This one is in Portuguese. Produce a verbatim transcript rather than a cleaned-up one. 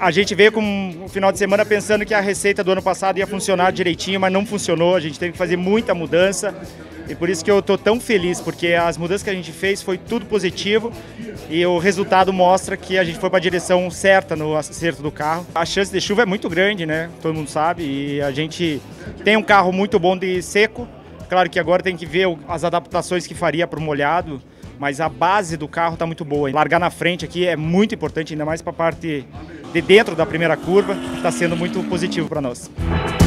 A gente veio com um final de semana pensando que a receita do ano passado ia funcionar direitinho, mas não funcionou, a gente teve que fazer muita mudança. E por isso que eu estou tão feliz, porque as mudanças que a gente fez foi tudo positivo e o resultado mostra que a gente foi para a direção certa no acerto do carro. A chance de chuva é muito grande, né? Todo mundo sabe, e a gente tem um carro muito bom de seco. Claro que agora tem que ver as adaptações que faria para o molhado, mas a base do carro está muito boa. Largar na frente aqui é muito importante, ainda mais para a parte de dentro da primeira curva, está sendo muito positivo para nós.